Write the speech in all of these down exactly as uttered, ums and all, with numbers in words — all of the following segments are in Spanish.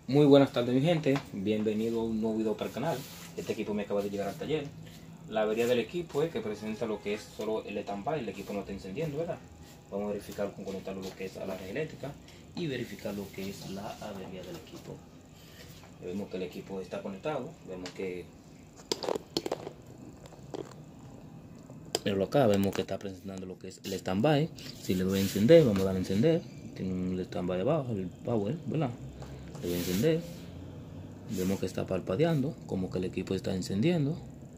Muy buenas tardes mi gente, bienvenido a un nuevo video para el canal. Este equipo me acaba de llegar al taller. La avería del equipo es que presenta lo que es solo el stand-by, el equipo no está encendiendo, ¿verdad? Vamos a verificar con conectarlo lo que es a la red eléctrica y verificar lo que es la avería del equipo. Vemos que el equipo está conectado, vemos que pero acá vemos que está presentando lo que es el stand-by. Si le doy a encender, vamos a darle a encender. Tiene un stand-by debajo, el power, ¿verdad? Le voy a encender. Vemos que está parpadeando, como que el equipo está encendiendo,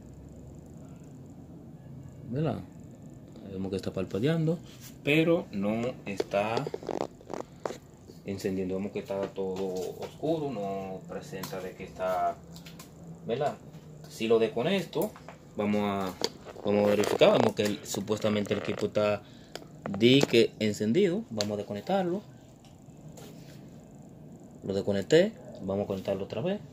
¿verdad? Vemos que está parpadeando, pero no está encendiendo. Vemos que está todo oscuro, no presenta de que está, ¿verdad? Si lo desconecto, vamos a vamos a verificar. Vemos que el, supuestamente el equipo está di que encendido. Vamos a desconectarlo. Lo desconecté. Vamos a conectarlo otra vez.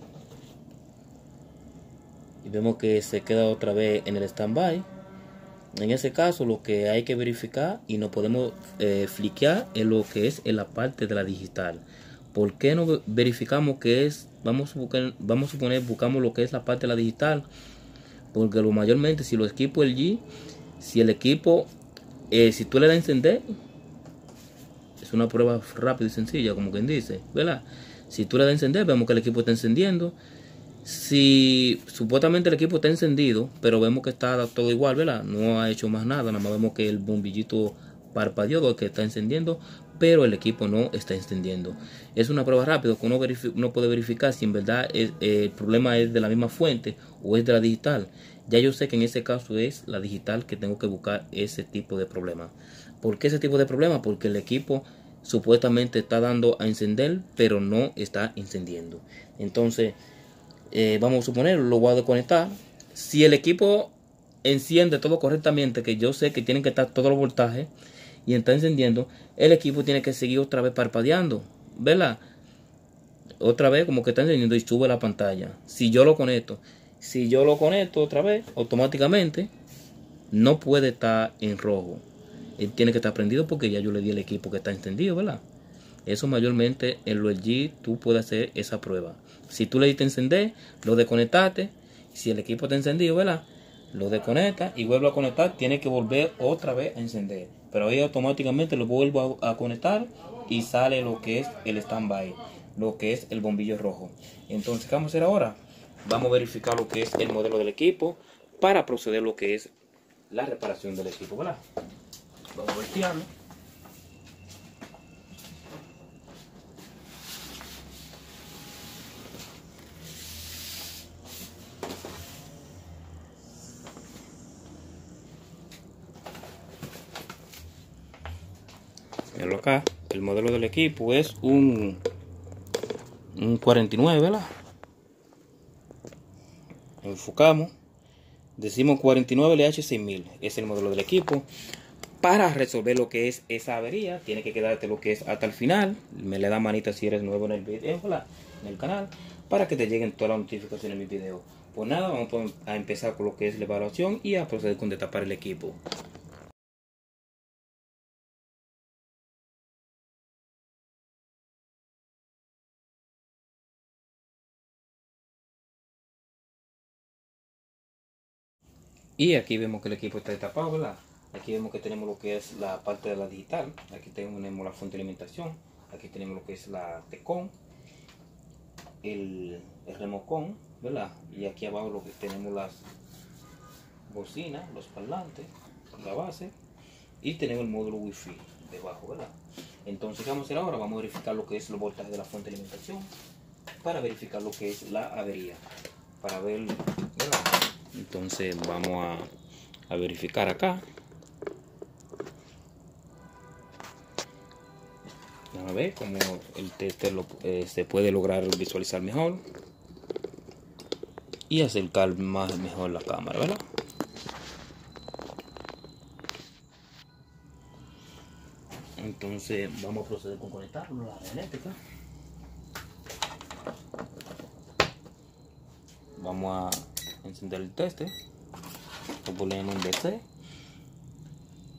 Y vemos que se queda otra vez en el standby. En ese caso, lo que hay que verificar y no podemos eh, fliquear es lo que es en la parte de la digital. ¿Por qué no verificamos que es? Vamos a, buscar, vamos a suponer, buscamos lo que es la parte de la digital. Porque lo mayormente, si los equipos L G, si el equipo, eh, si tú le das a encender, es una prueba rápida y sencilla, como quien dice, ¿verdad? Si tú le das a encender, vemos que el equipo está encendiendo. Si supuestamente el equipo está encendido, pero vemos que está todo igual, ¿verdad? No ha hecho más nada, nada más vemos que el bombillito parpadeó que está encendiendo, pero el equipo no está encendiendo. Es una prueba rápida que uno, uno puede verificar si en verdad es, eh, el problema es de la misma fuente o es de la digital. Ya yo sé que en ese caso es la digital que tengo que buscar ese tipo de problema. ¿Por qué ese tipo de problema? Porque el equipo supuestamente está dando a encender, pero no está encendiendo. Entonces, eh, vamos a suponer, lo voy a desconectar. Si el equipo enciende todo correctamente, que yo sé que tienen que estar todos los voltajes y está encendiendo, el equipo tiene que seguir otra vez parpadeando, ¿verdad? Otra vez como que está encendiendo y sube la pantalla. Si yo lo conecto, si yo lo conecto otra vez, automáticamente no puede estar en rojo. Él tiene que estar prendido porque ya yo le di el equipo que está encendido, ¿verdad? Eso mayormente en lo L G tú puedes hacer esa prueba. Si tú le diste a encender, lo desconectaste. Si el equipo está encendido, ¿verdad? Lo desconecta y vuelve a conectar. Tiene que volver otra vez a encender. Pero ahí automáticamente lo vuelvo a, a conectar y sale lo que es el standby, lo que es el bombillo rojo. Entonces, ¿qué vamos a hacer ahora? Vamos a verificar lo que es el modelo del equipo para proceder lo que es la reparación del equipo, ¿verdad? Vamos a voltearlo. Míralo acá, el modelo del equipo es un, un cuarenta y nueve, ¿verdad? Enfocamos, decimos cuarenta y nueve L H seis mil, es el modelo del equipo. Para resolver lo que es esa avería, tiene que quedarte lo que es hasta el final. Me le da manita si eres nuevo en el video, ¿verdad? En el canal, para que te lleguen todas las notificaciones de mi video. Pues nada, vamos a empezar con lo que es la evaluación y a proceder con destapar el equipo. Y aquí vemos que el equipo está destapado, ¿verdad? Aquí vemos que tenemos lo que es la parte de la digital. Aquí tenemos la fuente de alimentación. Aquí tenemos lo que es la T-Con, el, el remocón, ¿verdad? Y aquí abajo lo que tenemos las bocinas, los parlantes, la base. Y tenemos el módulo Wi-Fi debajo, ¿verdad? Entonces, ¿qué vamos a hacer ahora? Vamos a verificar lo que es los voltajes de la fuente de alimentación para verificar lo que es la avería. Para ver, ¿verdad? Entonces vamos a, a verificar acá. A ver cómo el tester lo, eh, se puede lograr visualizar mejor y acercar más mejor la cámara, ¿verdad? Entonces vamos a proceder con conectarlo a la red eléctrica. Vamos a encender el tester. Lo ponemos en D C.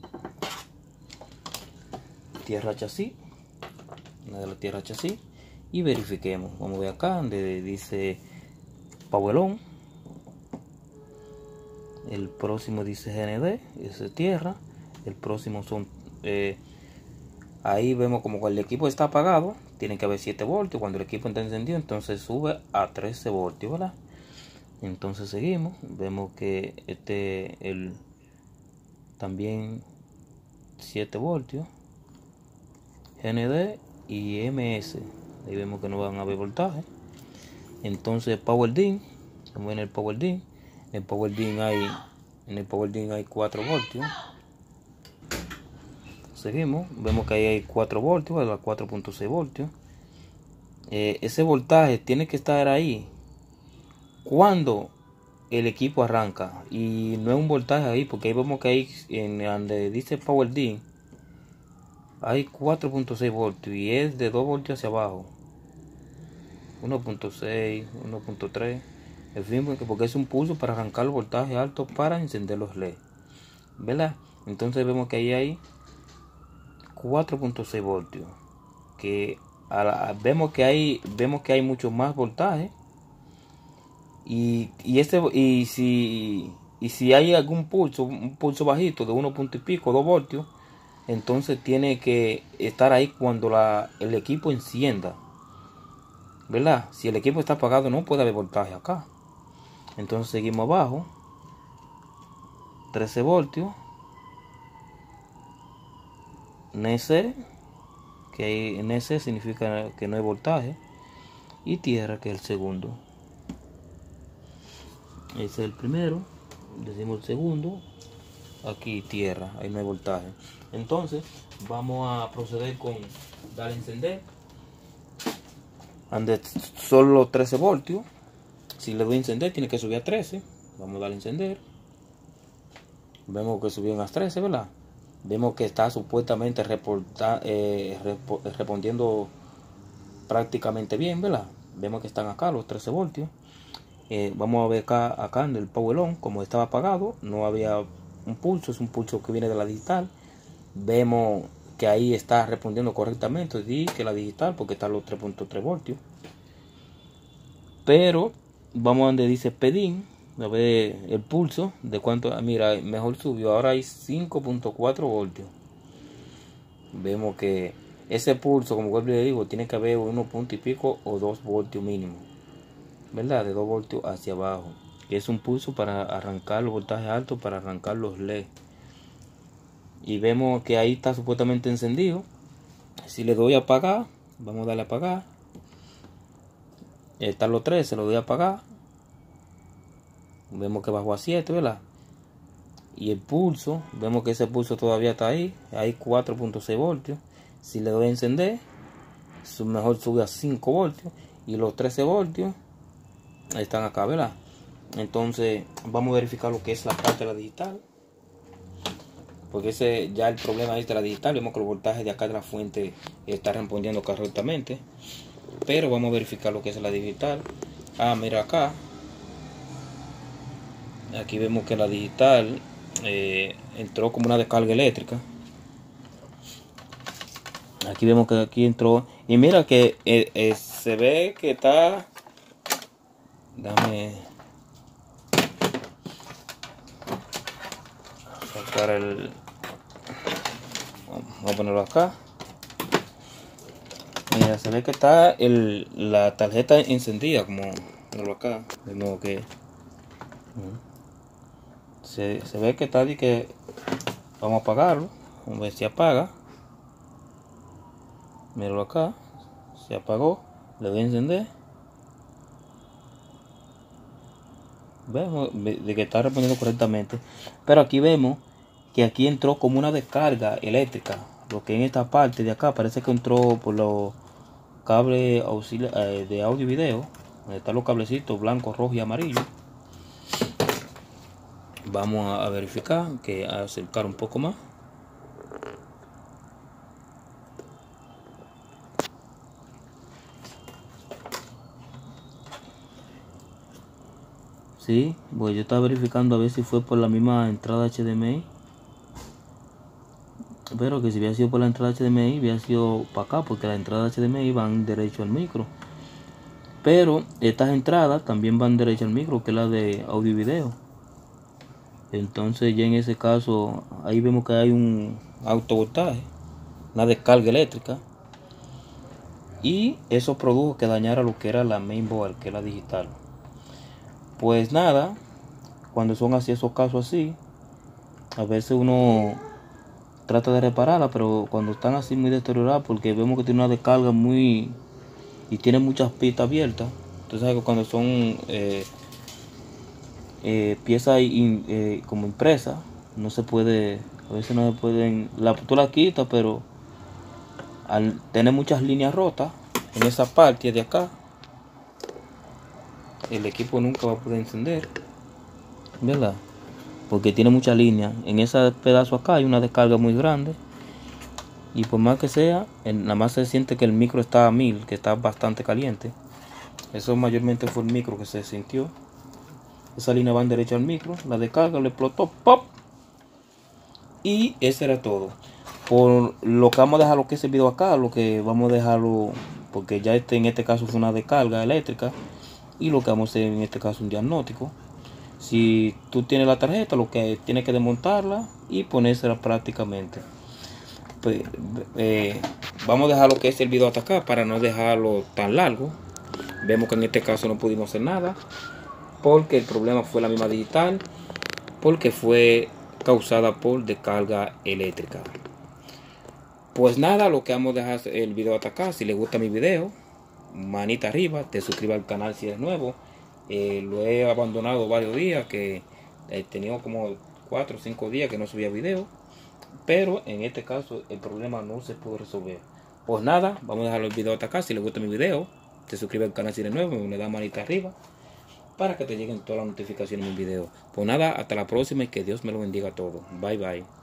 Tierra chasis. Una de las tierras chasis. y verifiquemos. Vamos a ver acá donde dice Power On. El próximo dice G N D, es tierra. El próximo son eh, ahí vemos como cuando el equipo está apagado tiene que haber siete voltios. Cuando el equipo está encendido entonces sube a trece voltios, ¿verdad? Entonces seguimos, vemos que este el también siete voltios, G N D y M S. Ahí vemos que no van a haber voltaje. Entonces Power D I N, como en el Power D I N, en el Power D I N hay en el Power D I N hay cuatro voltios. Seguimos, vemos que ahí hay cuatro voltios, a cuatro punto seis voltios. Eh, ese voltaje tiene que estar ahí cuando el equipo arranca, y no es un voltaje ahí, porque ahí vemos que ahí en donde dice Power D I N hay cuatro punto seis voltios y es de dos voltios hacia abajo, uno punto seis, uno punto tres, en fin, porque es un pulso para arrancar el voltaje alto para encender los L E D, ¿verdad? Entonces vemos que ahí hay cuatro punto seis voltios, que a la, vemos que hay vemos que hay mucho más voltaje, y, y este y si y si hay algún pulso, un pulso bajito de uno punto y pico, dos voltios, entonces tiene que estar ahí cuando la, el equipo encienda, ¿verdad? Si el equipo está apagado no puede haber voltaje acá. Entonces seguimos abajo, trece voltios, N C, que hay N C significa que no hay voltaje, y tierra, que es el segundo. Ese es el primero, decimos el segundo, aquí tierra, ahí no hay voltaje. Entonces vamos a proceder con dar a encender, ande solo trece voltios. Si le doy a encender tiene que subir a trece. Vamos a dar a encender, vemos que subió a trece, ¿verdad? Vemos que está supuestamente reporta, eh, rep respondiendo prácticamente bien, ¿verdad? Vemos que están acá los trece voltios. Eh, vamos a ver acá, acá en el Power On, como estaba apagado, no había un pulso, es un pulso que viene de la digital. Vemos que ahí está respondiendo correctamente, y que la digital, porque está los tres punto tres voltios. Pero vamos a donde dice P D I N, a ver el pulso de cuánto. Mira, mejor subió, ahora hay cinco punto cuatro voltios. Vemos que ese pulso, como vuelvo y le digo, tiene que haber uno punto y pico o dos voltios mínimo, ¿verdad? De dos voltios hacia abajo, que es un pulso para arrancar los voltajes altos, para arrancar los L E D. Y vemos que ahí está supuestamente encendido. Si le doy a apagar, vamos a darle a apagar, están los tres, se lo doy a apagar, vemos que bajó a siete, ¿verdad? Y el pulso, vemos que ese pulso todavía está ahí, hay cuatro punto seis voltios. Si le doy a encender, mejor sube a cinco voltios, y los trece voltios están acá, ¿verdad? Entonces vamos a verificar lo que es la parte de la digital, porque ese ya el problema es de la digital. Vemos que el voltaje de acá de la fuente está respondiendo correctamente, pero vamos a verificar lo que es la digital. Ah, mira acá, aquí vemos que la digital eh, entró como una descarga eléctrica. Aquí vemos que aquí entró, y mira que eh, eh, se ve que está, dame sacar el, vamos a ponerlo acá. Mira, se ve que está el, la tarjeta encendida, como ponerlo acá. Vemos que se, se ve que está, y que vamos a apagarlo, vamos a ver si apaga. Míralo acá, se apagó, le voy a encender. Vemos de que está respondiendo correctamente, pero aquí vemos que aquí entró como una descarga eléctrica, lo que en esta parte de acá parece que entró por los cables auxiliares de audio y video, donde están los cablecitos blanco, rojo y amarillo. Vamos a verificar, que a acercar un poco más. Sí, pues yo estaba verificando a ver si fue por la misma entrada H D M I. Pero que si hubiera sido por la entrada H D M I, hubiera sido para acá, porque las entradas H D M I van derecho al micro. Pero estas entradas también van derecho al micro, que es la de audio y video. Entonces ya en ese caso, ahí vemos que hay un autovoltaje, una descarga eléctrica. Y eso produjo que dañara lo que era la mainboard, que es la digital. Pues nada, cuando son así esos casos así, a veces uno trata de repararla, pero cuando están así muy deterioradas, porque vemos que tiene una descarga muy y tiene muchas pistas abiertas. Entonces sabes que cuando son eh, eh, piezas in, eh, como impresas, no se puede, a veces no se pueden, la, tú la quitas, pero al tener muchas líneas rotas en esa parte de acá, el equipo nunca va a poder encender, ¿verdad? Porque tiene muchas líneas. En ese pedazo acá hay una descarga muy grande. Y por más que sea, nada más se siente que el micro está a mil, que está bastante caliente. Eso mayormente fue el micro que se sintió. Esa línea va en derecho al micro, la descarga le explotó, ¡pop! Y ese era todo. Por lo que vamos a dejar lo que es el video acá, lo que vamos a dejarlo, porque ya este en este caso fue una descarga eléctrica. Y lo que vamos a hacer en este caso un diagnóstico. Si tú tienes la tarjeta, lo que tienes que desmontarla y ponérsela prácticamente. Pues, eh, vamos a dejar lo que es el video hasta acá para no dejarlo tan largo. Vemos que en este caso no pudimos hacer nada porque el problema fue la misma digital, porque fue causada por descarga eléctrica. Pues nada, lo que vamos a dejar el video hasta acá. Si les gusta mi video, manita arriba, te suscribas al canal si eres nuevo. Eh, lo he abandonado varios días, que he tenido como cuatro o cinco días que no subía video, pero en este caso el problema no se pudo resolver. Pues nada, vamos a dejar el video hasta acá. Si les gusta mi video, te suscribes al canal si eres nuevo, le das manita arriba para que te lleguen todas las notificaciones de mi video. Pues nada, hasta la próxima y que Dios me lo bendiga a todos. Bye bye.